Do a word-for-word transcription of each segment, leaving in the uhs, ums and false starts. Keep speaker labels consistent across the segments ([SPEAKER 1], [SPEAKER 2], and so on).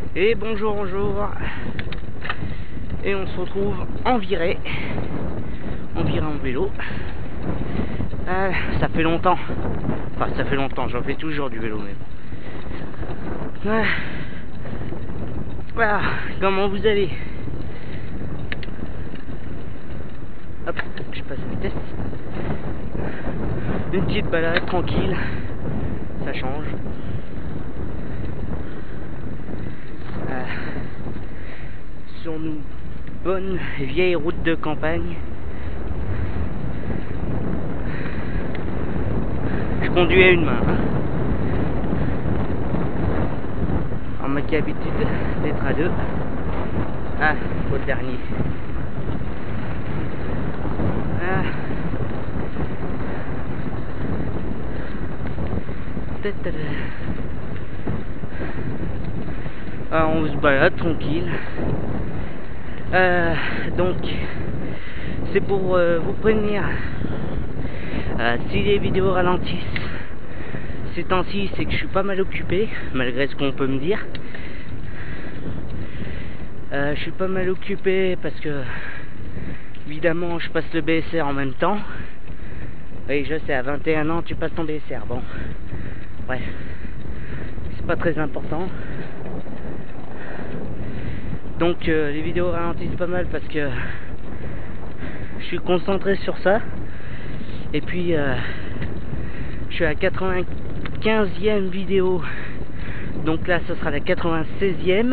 [SPEAKER 1] Et bonjour, bonjour. Et on se retrouve en virée. En virée en vélo. Euh, ça fait longtemps. Enfin, ça fait longtemps, j'en fais toujours du vélo, mais bon. Euh, voilà, comment vous allez? Hop, je passe la vitesse. Une petite balade tranquille. Ça change. Euh, sur une bonne vieille route de campagne. Je conduis à une main. Hein. On m'a qu'habitude d'être à deux. Ah, au dernier. Ah. Ah, on se balade tranquille. Euh, donc, c'est pour euh, vous prévenir. Euh, si les vidéos ralentissent ces temps-ci, c'est que je suis pas mal occupé, malgré ce qu'on peut me dire. Euh, je suis pas mal occupé parce que, évidemment, je passe le B S R en même temps. Oui, je sais, à vingt et un ans, tu passes ton B S R. Bon, bref, c'est pas très important. Donc, euh, les vidéos ralentissent pas mal parce que je suis concentré sur ça. Et puis, euh, je suis à quatre-vingt-quinzième vidéo. Donc là, ce sera la quatre-vingt-seizième.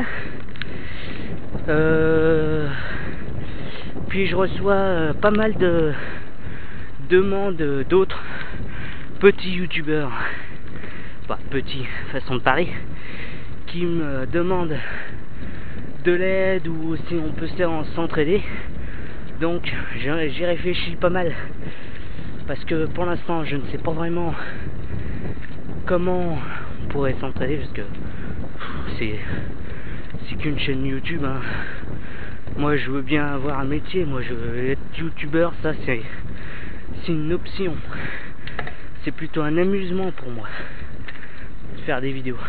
[SPEAKER 1] Euh, puis je reçois euh, pas mal de demandes d'autres petits youtubeurs, pas petits, façon de parler, qui me demandent de l'aide ou si on peut s'entraider. Donc j'y réfléchis pas mal parce que pour l'instant je ne sais pas vraiment comment on pourrait s'entraider parce que c'est c'est qu'une chaîne YouTube, hein. Moi je veux bien avoir un métier, moi je veux être youtubeur, ça c'est c'est une option, c'est plutôt un amusement pour moi de faire des vidéos.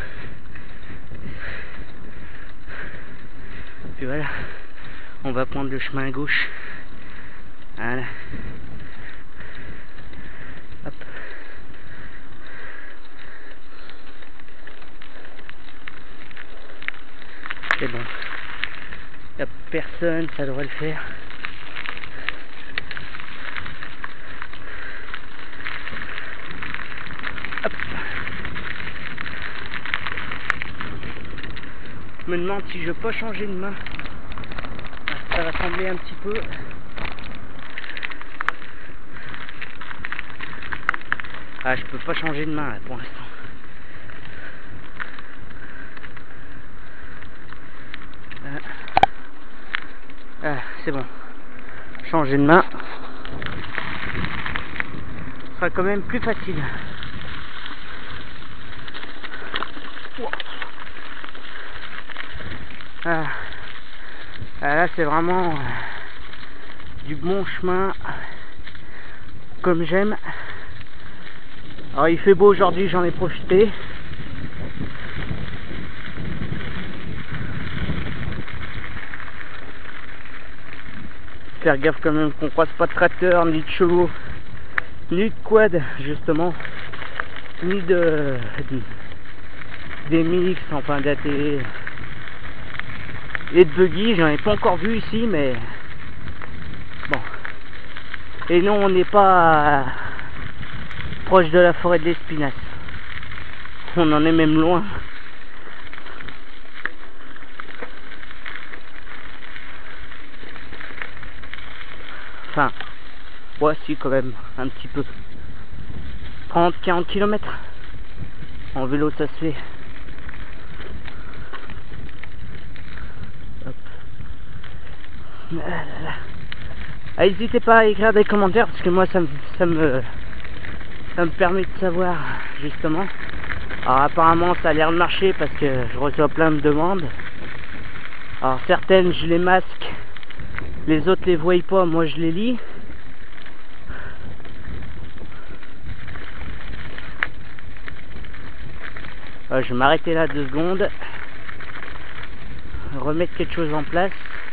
[SPEAKER 1] Puis voilà, on va prendre le chemin à gauche. Voilà. Hop. C'est bon. Il n'y a personne, ça devrait le faire. Hop. Je me demande si je peux changer de main. Ça va sembler un petit peu. Ah, je peux pas changer de main là, pour l'instant. Ah, ah c'est bon. Changer de main. Ce sera quand même plus facile. Ah, ah là c'est vraiment euh, du bon chemin comme j'aime. Alors il fait beau aujourd'hui, j'en ai profité. Faire gaffe quand même qu'on croise pas de tracteur, ni de chevaux, ni de quad justement, ni de, de des mix, enfin d'A T et de buggy. J'en ai pas encore vu ici, mais bon. Et non, on n'est pas proche de la forêt de l'Espinasse, on en est même loin. Enfin, ouais, si, quand même, un petit peu. trente à quarante kilomètres. En vélo, ça se fait. Hop. Ah là là. Ah, n'hésitez pas à écrire des commentaires parce que moi, ça me, ça me, ça me permet de savoir, justement. Alors, apparemment, ça a l'air de marcher parce que je reçois plein de demandes. Alors, certaines, je les masque. Les autres les voient pas, moi je les lis. Euh, je vais m'arrêter là deux secondes. remettre quelque chose en place.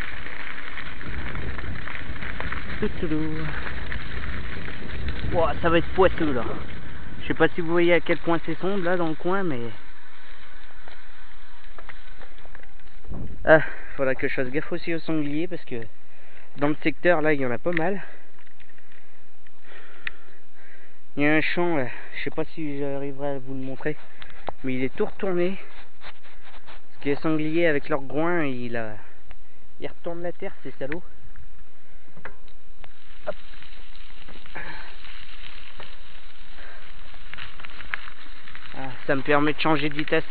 [SPEAKER 1] Wow, ça va être poisseux là. Je sais pas si vous voyez à quel point c'est sombre là dans le coin, mais ah, faudra que je fasse gaffe aussi aux sangliers parce que dans le secteur là il y en a pas mal. Il y a un champ là, je sais pas si j'arriverai à vous le montrer, mais il est tout retourné parce que les sangliers avec leurs groins il a... ils retournent la terre, ces salauds. Hop. Ah, ça me permet de changer de vitesse.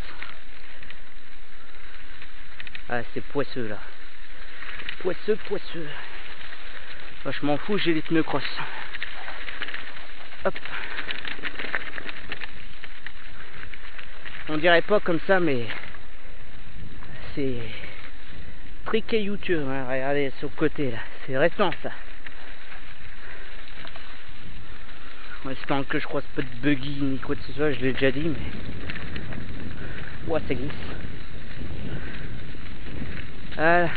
[SPEAKER 1] Ah, c'est poisseux là. Poisseux, poisseux. Bah, je m'en fous, j'ai les pneus cross. Hop. On dirait pas comme ça, mais c'est très caillouteux. Hein. Regardez sur le côté là, c'est récent ça. En espérant que je croise pas de buggy ni quoi que ce soit, je l'ai déjà dit, mais ouah, ça glisse. Voilà.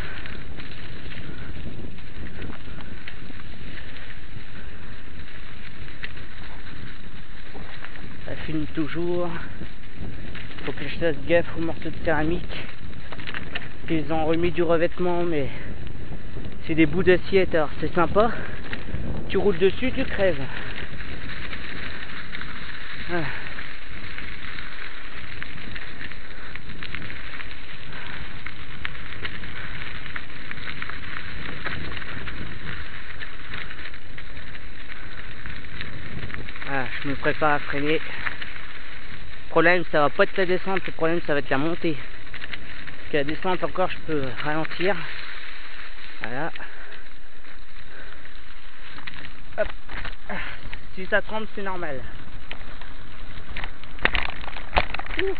[SPEAKER 1] Ça filme toujours. Faut que je fasse gaffe aux morceaux de céramique. Ils ont remis du revêtement, mais c'est des bouts d'assiette, alors c'est sympa. Tu roules dessus, tu crèves. Voilà. Voilà, je me prépare à freiner. Le problème, ça va pas être la descente, le problème, ça va être la montée. Parce que la descente, encore, je peux ralentir. Voilà. Hop. Si ça tremble, c'est normal. Ouh.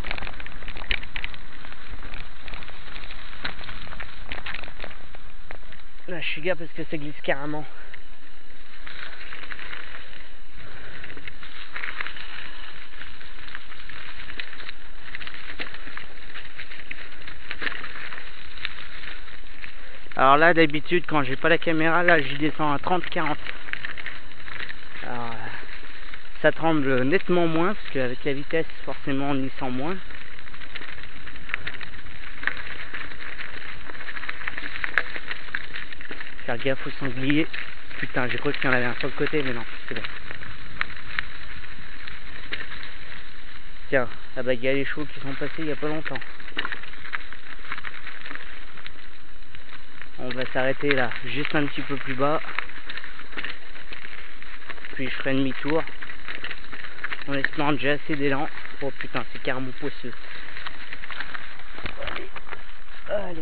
[SPEAKER 1] Là, je suis gars parce que ça glisse carrément. Alors là, d'habitude, quand j'ai pas la caméra, là, j'y descends à trente quarante. Alors, ça tremble nettement moins, parce qu'avec la vitesse, forcément, on y sent moins. Faire gaffe aux sangliers. Putain, j'ai cru qu'il y en avait un sur le côté, mais non, c'est bon. Tiens, ah bah, il y a les chevaux qui sont passés il y a pas longtemps. On va s'arrêter là, juste un petit peu plus bas. Puis je ferai demi-tour. En espérant que j'ai assez d'élan. Oh putain, c'est carrément poisseux. Allez. Allez.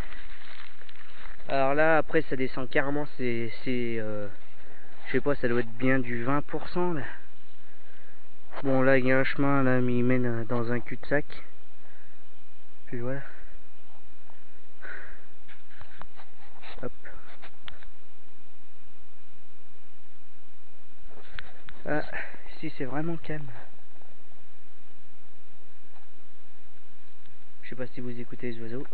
[SPEAKER 1] Alors là, après, ça descend carrément. C'est. Euh, je sais pas, ça doit être bien du vingt pour cent là. Bon, là, il y a un chemin là, mais il mène dans un cul-de-sac. Puis voilà. Hop. Ah, ici c'est vraiment calme. Je sais pas si vous écoutez les oiseaux.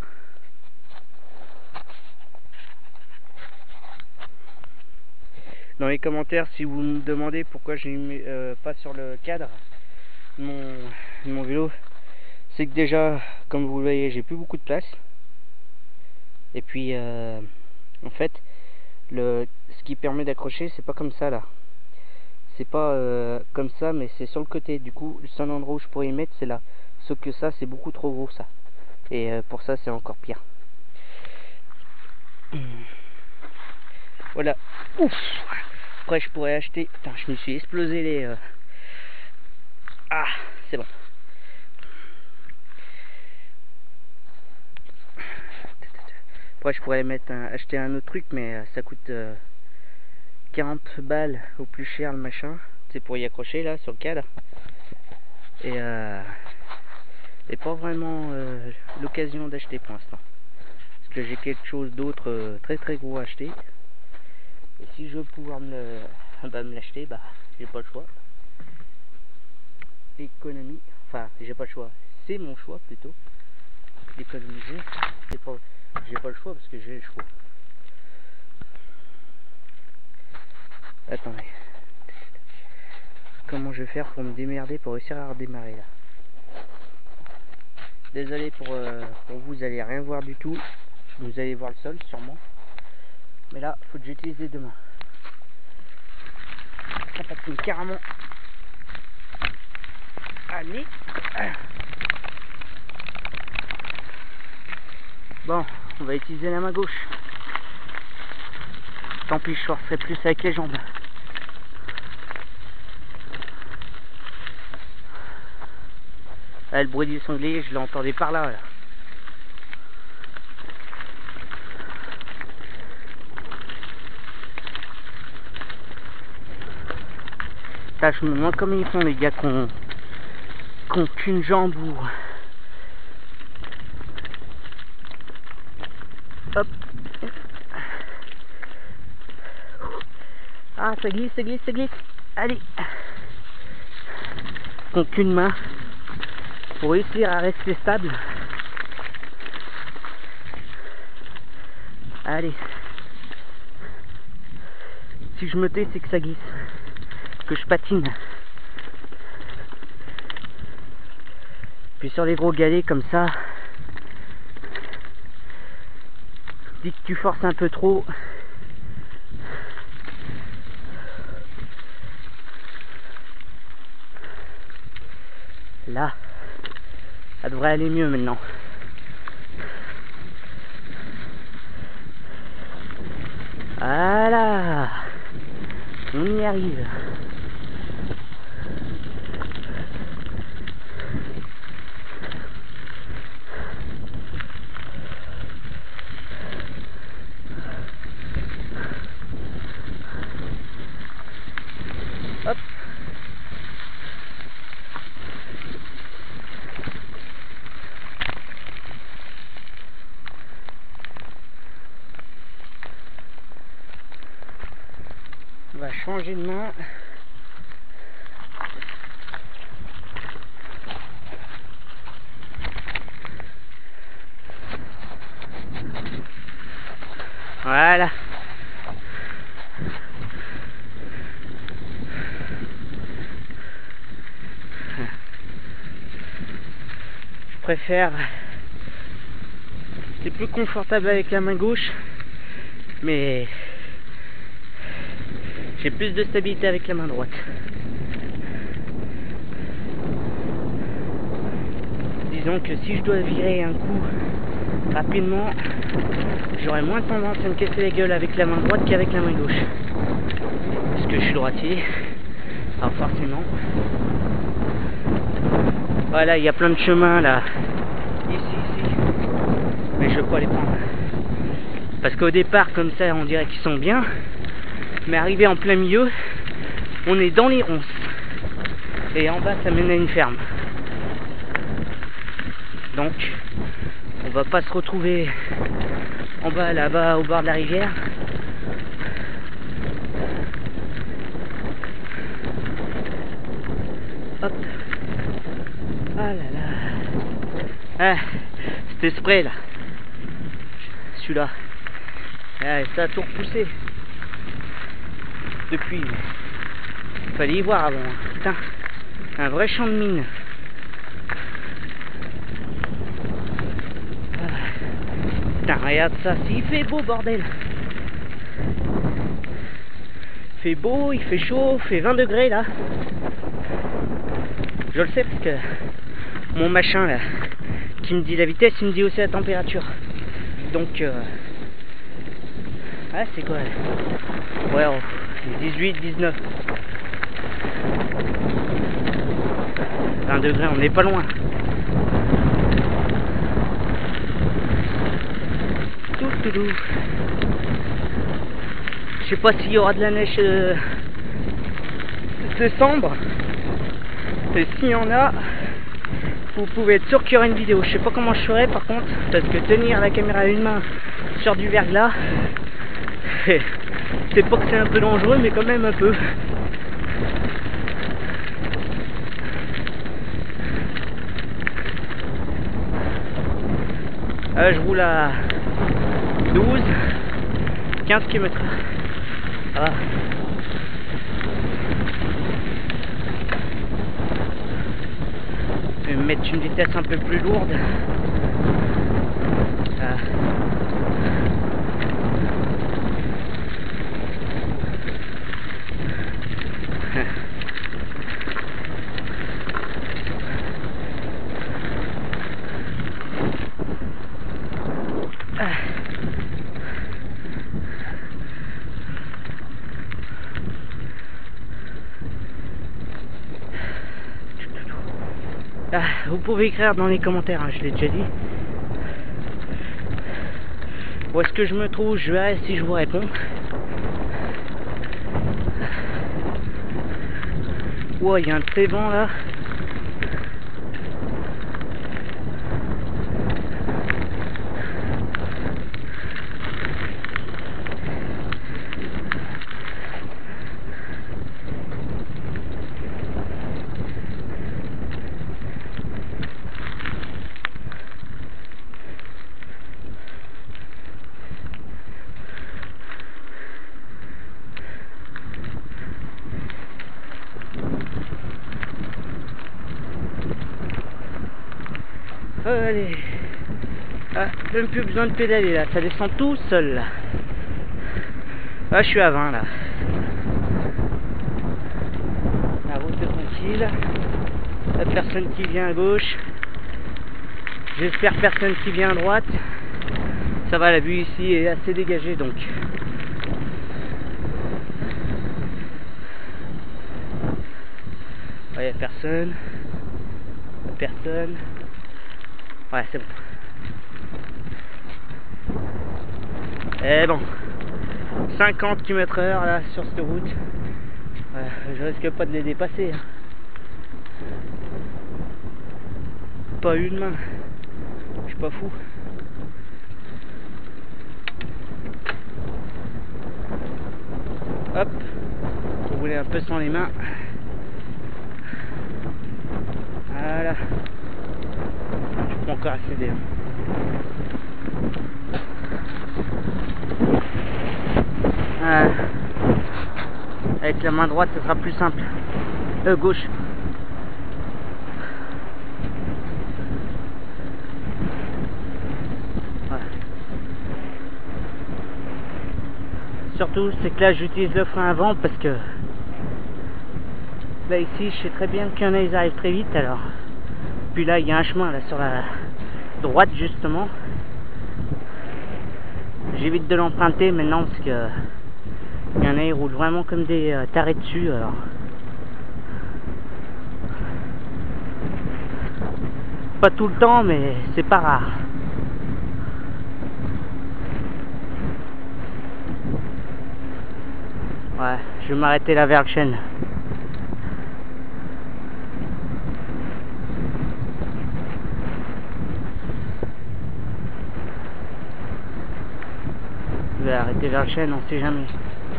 [SPEAKER 1] Dans les commentaires, si vous me demandez pourquoi je ne mets euh, pas sur le cadre de mon, de mon vélo, c'est que déjà, comme vous le voyez, j'ai plus beaucoup de place. Et puis, euh, en fait, le, ce qui permet d'accrocher, c'est pas comme ça là. C'est pas euh, comme ça, mais c'est sur le côté. Du coup, le seul endroit où je pourrais y mettre, c'est là. Sauf que ça, c'est beaucoup trop gros ça. Et euh, pour ça, c'est encore pire. Voilà. Ouf. Après, je pourrais acheter. Putain, je me suis explosé les. Euh... Ah, c'est bon. Après, je pourrais mettre un... acheter un autre truc, mais euh, ça coûte euh, quarante balles au plus cher le machin. C'est pour y accrocher là sur le cadre. Et euh, et pas vraiment euh, l'occasion d'acheter pour l'instant. Parce que j'ai quelque chose d'autre euh, très très gros à acheter. Et si je veux pouvoir me l'acheter, bah, bah j'ai pas le choix. Économie, enfin j'ai pas le choix, c'est mon choix plutôt d'économiser. C'est pas, j'ai pas le choix parce que j'ai le choix. Attendez. Comment je vais faire pour me démerder pour réussir à redémarrer là? Désolé pour, euh, pour vous, vous allez rien voir du tout. Vous allez voir le sol sûrement. Mais là, faut que j'utilise les deux mains. Ça patine carrément. Allez. Bon, on va utiliser la main gauche. Tant pis, je forcerai plus avec les jambes. Ah, le bruit du sanglier, je l'entendais par là, là. Là, je me demande comment ils font les gars qui ont qu'une jambe ou... Hop. Ah, ça glisse, ça glisse, ça glisse. Allez. Qu'on qu'une main pour réussir à rester stable. Allez. Si je me tais, c'est que ça glisse. Que je patine. Puis sur les gros galets comme ça, dès que tu forces un peu trop, là, ça devrait aller mieux maintenant. Voilà, on y arrive. Hop. On va changer de main. Voilà. Je préfère. C'est plus confortable avec la main gauche, mais j'ai plus de stabilité avec la main droite. Disons que si je dois virer un coup rapidement, j'aurais moins tendance à me casser la gueule avec la main droite qu'avec la main gauche. Parce que je suis droitier, alors forcément. Voilà, il y a plein de chemins là. Ici, ici. Mais je ne veux pas les prendre. Parce qu'au départ, comme ça, on dirait qu'ils sont bien. Mais arrivé en plein milieu, on est dans les ronces. Et en bas, ça mène à une ferme. Donc, on va pas se retrouver en bas, là-bas, au bord de la rivière. Hop. Ah là là. Ah, c'était spray là. Celui-là. Ah, ça a tout repoussé. Depuis. Fallait y voir avant. Putain. Un vrai champ de mine. Putain, regarde ça, s'il fait beau, bordel. Il fait beau, il fait chaud, il fait vingt degrés là. Je le sais parce que mon machin là, qui me dit la vitesse, il me dit aussi la température. Donc, euh... ah, c'est quoi là? Ouais, oh, dix-huit, dix-neuf. vingt degrés, on n'est pas loin. Tout, tout, tout. Je sais pas s'il y aura de la neige euh, décembre. Et s'il y en a, vous pouvez être sûr qu'il y aura une vidéo. Je sais pas comment je ferai par contre, parce que tenir la caméra à une main sur du verglas, c'est pas que c'est un peu dangereux, mais quand même un peu. Ah, je roule à douze, quinze kilomètres heure. Ça va. Je vais mettre une vitesse un peu plus lourde. Ah. Ah, vous pouvez écrire dans les commentaires, hein, je l'ai déjà dit. Où est-ce que je me trouve? Je verrai si je vous réponds. Ouah, il y a un très vent là. Allez, ah, même plus besoin de pédaler là, ça descend tout seul là. Là je suis à vingt là. La route est tranquille. La personne qui vient à gauche. J'espère personne qui vient à droite. Ça va, la vue ici est assez dégagée donc. Il n'y a personne. Y a personne. Ouais, c'est bon. Et bon, cinquante kilomètres heure là sur cette route. Ouais, je risque pas de les dépasser. Hein. Pas une main. Je suis pas fou. Hop, pour rouler un peu sans les mains. Voilà. Je peux encore accéder. Hein. Euh, avec la main droite, ce sera plus simple. Euh, gauche. Voilà. Surtout, c'est que là, j'utilise le frein avant parce que là, ici, je sais très bien qu'il y en a, ils arrivent très vite. Alors, puis là, il y a un chemin là sur la droite justement. J'évite de l'emprunter maintenant parce que il y en a, ils roulent vraiment comme des euh, tarés dessus. Alors, pas tout le temps, mais c'est pas rare. Ouais, je vais m'arrêter là vers le chêne. Je vais arrêter vers le chêne, on sait jamais.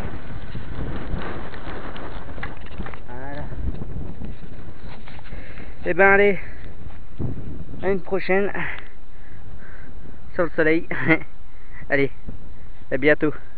[SPEAKER 1] Voilà. Et ben allez, à une prochaine sur le soleil. Allez, à bientôt.